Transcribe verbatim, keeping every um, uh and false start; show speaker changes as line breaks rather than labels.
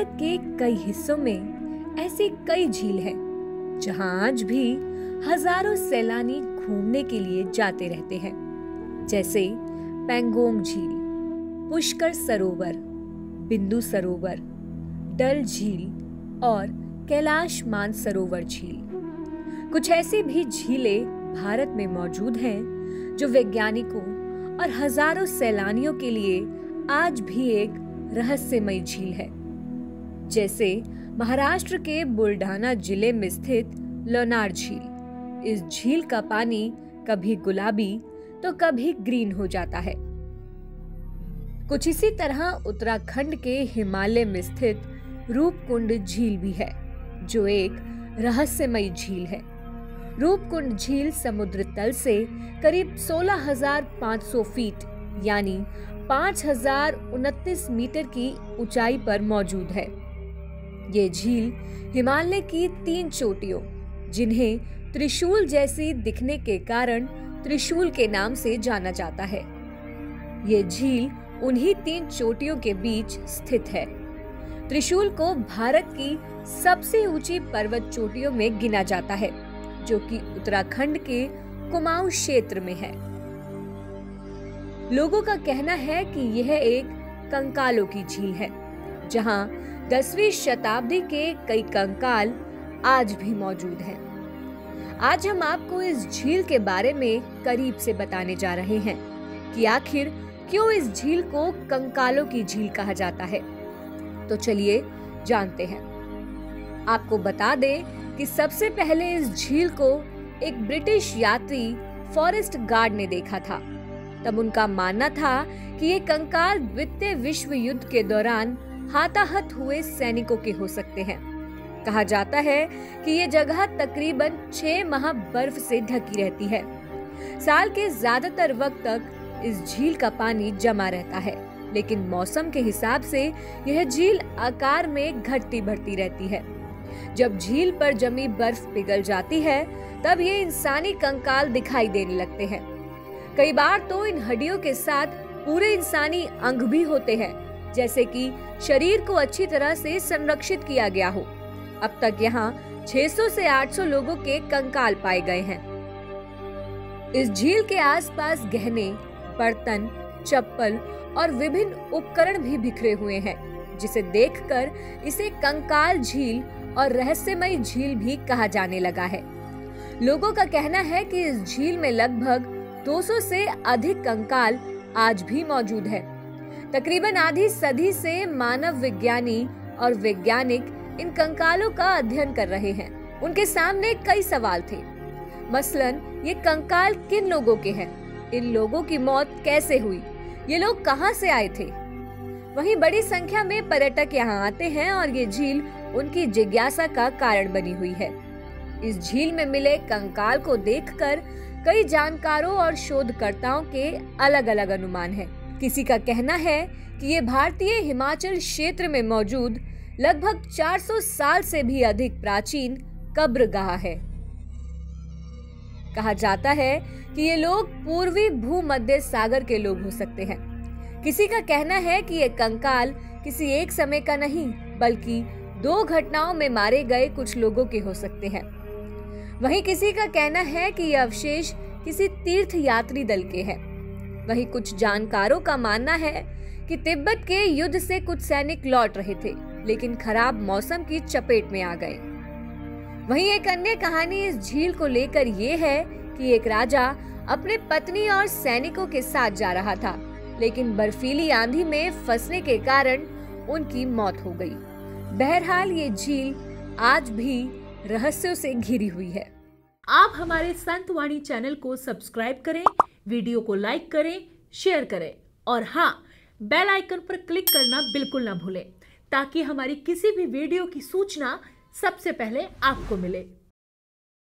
भारत के कई हिस्सों में ऐसी कई झील हैं जहां आज भी हजारों सैलानी घूमने के लिए जाते रहते हैं, जैसे पेंगोंग झील, पुष्कर सरोवर, बिंदु सरोवर, डल झील और कैलाश मानसरोवर झील। कुछ ऐसी भी झीलें भारत में मौजूद हैं जो वैज्ञानिकों और हजारों सैलानियों के लिए आज भी एक रहस्यमयी झील है। जैसे महाराष्ट्र के बुलढाना जिले में स्थित लोणार झील। इस झील का पानी कभी गुलाबी तो कभी ग्रीन हो जाता है। कुछ इसी तरह उत्तराखंड के हिमालय में स्थित रूपकुंड झील भी है, जो एक रहस्यमयी झील है। रूपकुंड झील समुद्र तल से करीब सोलह हजार पाँच सौ फीट यानी पाँच हजार उनतीस मीटर की ऊंचाई पर मौजूद है। ये झील हिमालय की तीन चोटियों, जिन्हें त्रिशूल जैसी दिखने के कारण त्रिशूल के नाम से जाना जाता है, ये झील उन्हीं तीन चोटियों के बीच स्थित है। त्रिशूल को भारत की सबसे ऊंची पर्वत चोटियों में गिना जाता है, जो कि उत्तराखंड के कुमाऊं क्षेत्र में है। लोगों का कहना है कि यह एक कंकालों की झील है, जहां दसवीं शताब्दी के कई कंकाल आज भी मौजूद हैं। आज हम आपको इस झील के बारे में करीब से बताने जा रहे हैं कि आखिर क्यों इस झील को कंकालों की झील कहा जाता है। तो चलिए जानते हैं। आपको बता दें कि सबसे पहले इस झील को एक ब्रिटिश यात्री फॉरेस्ट गार्ड ने देखा था। तब उनका मानना था कि ये कंकाल द्वितीय विश्व युद्ध के दौरान हाथाहत हुए सैनिकों के हो सकते हैं। कहा जाता है कि ये जगह तकरीबन छह माह बर्फ से ढकी रहती है। साल के ज्यादातर वक्त तक इस झील का पानी जमा रहता है, लेकिन मौसम के हिसाब से यह झील आकार में घटती बढ़ती रहती है। जब झील पर जमी बर्फ पिघल जाती है, तब ये इंसानी कंकाल दिखाई देने लगते हैं। कई बार तो इन हड्डियों के साथ पूरे इंसानी अंग भी होते हैं, जैसे कि शरीर को अच्छी तरह से संरक्षित किया गया हो। अब तक यहाँ छह सौ से आठ सौ लोगों के कंकाल पाए गए हैं। इस झील के आसपास गहने, बर्तन, चप्पल और विभिन्न उपकरण भी बिखरे हुए हैं, जिसे देखकर इसे कंकाल झील और रहस्यमयी झील भी कहा जाने लगा है। लोगों का कहना है कि इस झील में लगभग दो सौ से अधिक कंकाल आज भी मौजूद है। तकरीबन आधी सदी से मानव विज्ञानी और वैज्ञानिक इन कंकालों का अध्ययन कर रहे हैं। उनके सामने कई सवाल थे। मसलन, ये कंकाल किन लोगों के हैं? इन लोगों की मौत कैसे हुई? ये लोग कहां से आए थे? वहीं बड़ी संख्या में पर्यटक यहाँ आते हैं और ये झील उनकी जिज्ञासा का कारण बनी हुई है। इस झील में मिले कंकाल को देखकर कई जानकारों और शोधकर्ताओं के अलग अलग अनुमान हैं। किसी का कहना है कि ये भारतीय हिमाचल क्षेत्र में मौजूद लगभग चार सौ साल से भी अधिक प्राचीन कब्रगाह है। कहा जाता है कि ये लोग पूर्वी भूमध्य सागर के लोग हो सकते हैं। किसी का कहना है कि ये कंकाल किसी एक समय का नहीं, बल्कि दो घटनाओं में मारे गए कुछ लोगों के हो सकते हैं। वहीं किसी का कहना है कि ये अवशेष किसी तीर्थ यात्री दल के हैं। वहीं कुछ जानकारों का मानना है कि तिब्बत के युद्ध से कुछ सैनिक लौट रहे थे, लेकिन खराब मौसम की चपेट में आ गए। वहीं एक अन्य कहानी इस झील को लेकर ये है कि एक राजा अपने पत्नी और सैनिकों के साथ जा रहा था, लेकिन बर्फीली आंधी में फंसने के कारण उनकी मौत हो गई। बहरहाल ये झील आज भी रहस्यों से घिरी हुई है।
आप हमारे संतवाणी चैनल को सब्सक्राइब करें, वीडियो को लाइक करें, शेयर करें और हाँ, बेल आइकन पर क्लिक करना बिल्कुल ना भूलें, ताकि हमारी किसी भी वीडियो की सूचना सबसे पहले आपको मिले।